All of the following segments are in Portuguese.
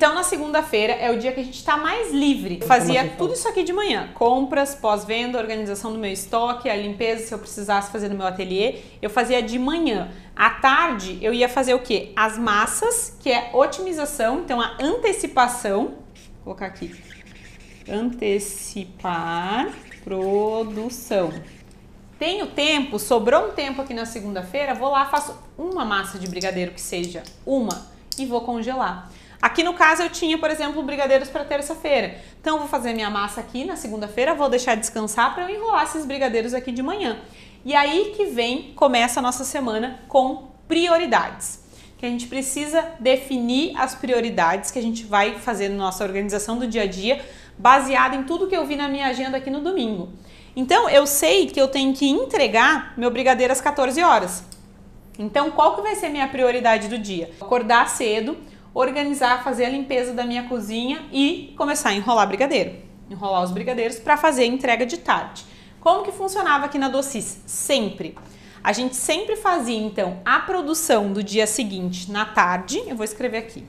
Então, na segunda-feira é o dia que a gente está mais livre. Eu fazia tudo isso aqui de manhã. Compras, pós-venda, organização do meu estoque, a limpeza, se eu precisasse fazer no meu ateliê, eu fazia de manhã. À tarde, eu ia fazer o quê? As massas, que é otimização, então a antecipação. Vou colocar aqui. Antecipar produção. Tenho tempo, sobrou um tempo aqui na segunda-feira, vou lá, faço uma massa de brigadeiro que seja uma e vou congelar. Aqui no caso eu tinha, por exemplo, brigadeiros para terça-feira. Então eu vou fazer minha massa aqui na segunda-feira, vou deixar descansar para eu enrolar esses brigadeiros aqui de manhã. E aí que começa a nossa semana com prioridades. Que a gente precisa definir as prioridades que a gente vai fazer na nossa organização do dia a dia, baseado em tudo que eu vi na minha agenda aqui no domingo. Então eu sei que eu tenho que entregar meu brigadeiro às 14 horas. Então qual que vai ser a minha prioridade do dia? Acordar cedo, organizar, fazer a limpeza da minha cozinha e começar a enrolar brigadeiro. Enrolar os brigadeiros para fazer a entrega de tarde. Como que funcionava aqui na Docis? Sempre. A gente sempre fazia, então, a produção do dia seguinte na tarde. Eu vou escrever aqui.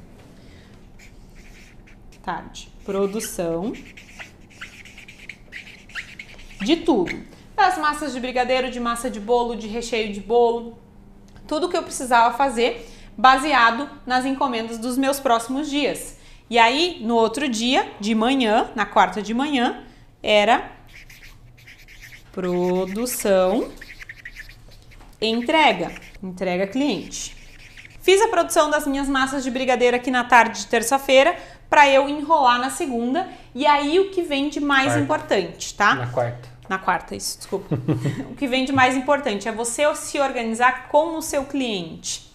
Tarde. Produção de tudo. Das massas de brigadeiro, de massa de bolo, de recheio de bolo. Tudo que eu precisava fazer baseado nas encomendas dos meus próximos dias. E aí, no outro dia, de manhã, na quarta de manhã, era produção, entrega cliente. Fiz a produção das minhas massas de brigadeiro aqui na tarde de terça-feira para eu enrolar na segunda. E aí o que vem de mais importante, tá? Na quarta. Na quarta, isso, desculpa. O que vem de mais importante é você se organizar com o seu cliente.